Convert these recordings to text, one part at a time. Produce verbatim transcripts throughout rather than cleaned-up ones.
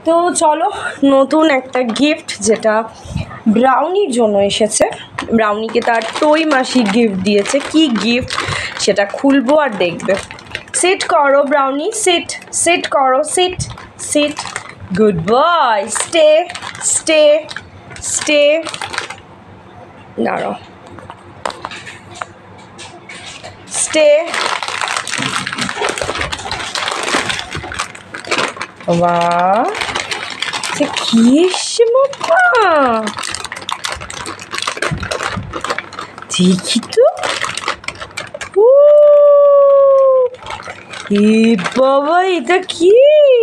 তো চলো নতুন একটা গিফট যেটা ব্রাউনির জন্য এসেছে, ব্রাউনিকে তার টই মাসি গিফট দিয়েছে। কি গিফট সেটা খুলবো আর দেখবে। সিট করো ব্রাউনি, সিট সিট করো, sit sit, good boy, stay stay stay, দাঁড়াও, স্টে। বাহ, কি এসছে মামা, দেখি তো। ও এ বাবা, এটা কি?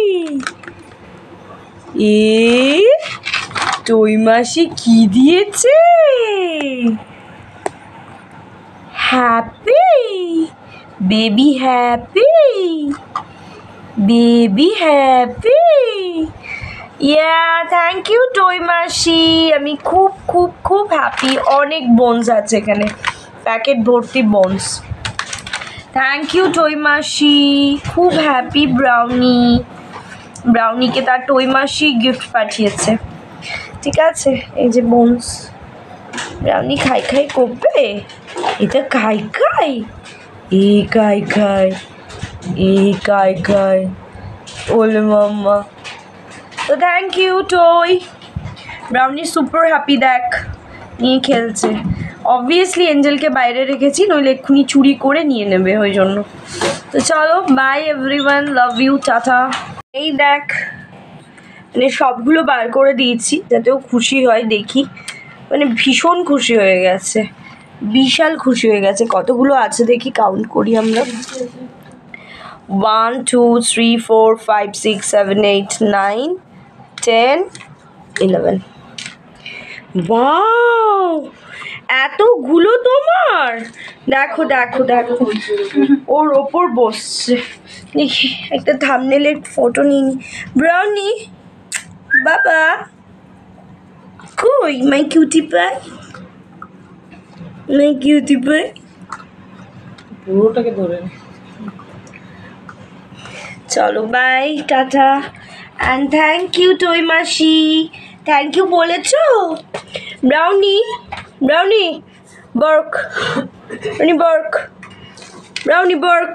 এ টই মাসি কি দিয়েছে? Happy baby, happy baby, happy. Yeah, thank you টই মাসি, আমি খুব খুব খুব হ্যাপি। অনেক বোনস আছে এখানে, প্যাকেট ভর্তি বোনস। থ্যাংক ইউ টই মাসি, খুব হ্যাপি ব্রাউনি। ব্রাউনিকে তার টই মাসি গিফট পাঠিয়েছে। ঠিক আছে, এই যে বোনস। ব্রাউনি খাই খাই করবে, এটা খাই খাই, এ খাই খাই, এ খাই খাই, ওলে মাম্মা। তো থ্যাংক ইউ টই। ব্রাউনি সুপার হ্যাপি, দেখ নিয়ে খেলছে। অবভিয়াসলি এঞ্জেলকে বাইরে রেখেছি, নইলে এক্ষুনি চুরি করে নিয়ে নেবে, ওই জন্য। তো চলো, bye everyone, love you, tata. এই দেখ, মানে সবগুলো বার করে দিয়েছি যাতেও খুশি হয়, দেখি। মানে ভীষণ খুশি হয়ে গেছে, বিশাল খুশি হয়ে গেছে। কতগুলো আছে দেখি, কাউন্ট করি আমরা। One two three four five six seven eight nine ten eleven. Wow, এতগুলো তোমার! দেখো দেখো দেখো, ওর ওপর বসছে। দেখি একটা থাম্বনেলের ফটো নিয়ে নি। ব্রাউনি বাবা কই, মাই কিউটি পাই, মাই কিউটি পাই। পুরোটাকে ধরে চলো, bye, tata, and thank you টই মাসি। থ্যাংক ইউ বলেছো Brownie? Brownie bark, Brownie bark, Brownie bark.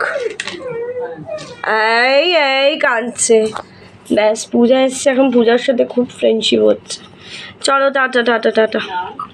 এই এই কাঁদছে। ব্যাস, পূজা এসছে এখন, পূজার সাথে খুব ফ্রেন্ডশিপ হচ্ছে। চলো, টাটা টাটা টাটা।